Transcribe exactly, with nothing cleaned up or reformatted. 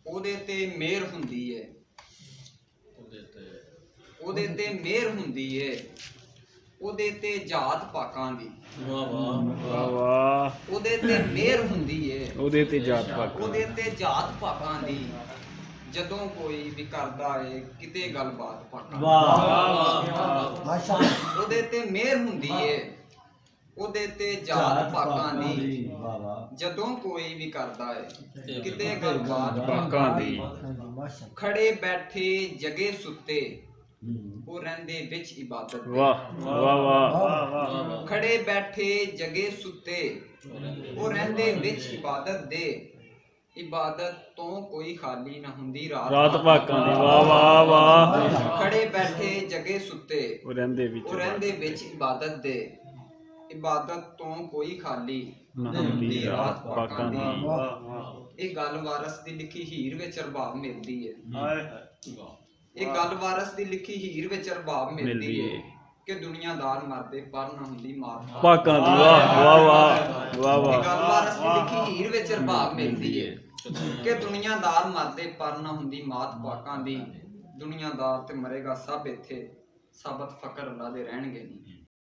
ਉਹਦੇ ਤੇ ਮਿਹਰ ਹੁੰਦੀ ਏ, ਉਹਦੇ ਤੇ ਉਹਦੇ ਤੇ ਮਿਹਰ ਹੁੰਦੀ ਏ, ਉਹਦੇ ਤੇ ਜਾਤ ਪਾਕਾਂ ਦੀ। ਵਾਹ ਵਾਹ ਵਾਹ। ਉਹਦੇ ਤੇ ਮਿਹਰ ਹੁੰਦੀ ਏ, ਉਹਦੇ ਤੇ ਜਾਤ ਪਾਕਾਂ ਉਹਦੇ ਤੇ ਜਾਤ ਪਾਕਾਂ ਦੀ। ਜਦੋਂ ਕੋਈ ਵੀ ਕਰਦਾ ਏ ਕਿਤੇ ਗੱਲਬਾਤ ਪਾਕਾਂ, ਵਾਹ ਵਾਹ ਮਾਸ਼ਾਅੱਲਾ। ਉਹਦੇ ਤੇ ਮਿਹਰ ਹੁੰਦੀ ਏ, ਉਹਦੇ ਤੇ ਜਾਤ ਪਾਕਾਂ ਦੀ। ਜਦੋਂ ਕੋਈ ਵੀ ਕਰਦਾ ਏ ਕਿਤੇ ਗੱਲਬਾਤ ਪਾਕਾਂ ਦੀ। ਖੜੇ ਬੈਠੇ ਜਗੇ ਸੁੱਤੇ, ਉਹ ਰਹਿੰਦੇ ਵਿੱਚ ਇਬਾਦਤ ਦੇ। ਵਾਹ ਵਾਹ ਵਾਹ। ਖੜੇ ਬੈਠੇ ਜਗੇ ਸੁੱਤੇ, ਉਹ ਰਹਿੰਦੇ ਵਿੱਚ ਇਬਾਦਤ ਦੇ। ਇਬਾਦਤ ਤੋਂ ਕੋਈ ਖਾਲੀ ਨਾ ਹੁੰਦੀ ਰਾਤ ਰਾਤ ਪਾਕਾਂ ਦੀ। ਵਾਹ ਵਾਹ ਵਾਹ। ਖੜੇ ਬੈਠੇ ਜਗੇ ਸੁੱਤੇ, ਉਹ ਰਹਿੰਦੇ ਵਿੱਚ ਉਹ ਰਹਿੰਦੇ ਵਿੱਚ ਇਬਾਦਤ ਦੇ। ਇਬਾਦਤ ਤੋਂ ਕੋਈ ਖਾਲੀ ਨਾ ਹੁੰਦੀ ਰਾਤ ਪਾਕਾਂ ਦੀ। ਇਹ ਗੱਲ ਵਾਰਸ ਦੀ ਲਿਖੀ ਹੀਰ ਵਿੱਚ ਰਬਾਬ ਮਿਲਦੀ ਹੈ। ਇਹ ਗੱਲ ਵਾਰਸ ਦੀ ਲਿਖੀ ਹੀਰ ਵਿੱਚ ਰਬਾਬ ਮਿਲਦੀ ਹੈ ਕਿ ਦੁਨੀਆਦਾਰ ਮਰਦੇ ਪਰ ਨਾ ਹੁੰਦੀ ਮਾਤ ਪਾਕਾਂ ਦੀ। ਵਾਹ ਵਾਹ ਵਾਹ ਵਾਹ ਵਾਹ। ਇਹ ਗੱਲ ਵਾਰਸ ਦੀ ਲਿਖੀ ਹੀਰ ਵਿੱਚ ਰਬਾਬ ਮਿਲਦੀ ਹੈ ਕਿ ਦੁਨੀਆਦਾਰ ਮਰਦੇ ਪਰ ਨਾ ਹੁੰਦੀ ਮਾਤ ਪਾਕਾਂ ਦੀ। ਦੁਨੀਆਦਾਰ ਤੇ ਮਰੇਗਾ ਸਭ ਇੱਥੇ, ਸਾਬਤ ਫਕਰ ਅੱਲਾ ਦੇ ਰਹਿਣਗੇ ਨਹੀਂ।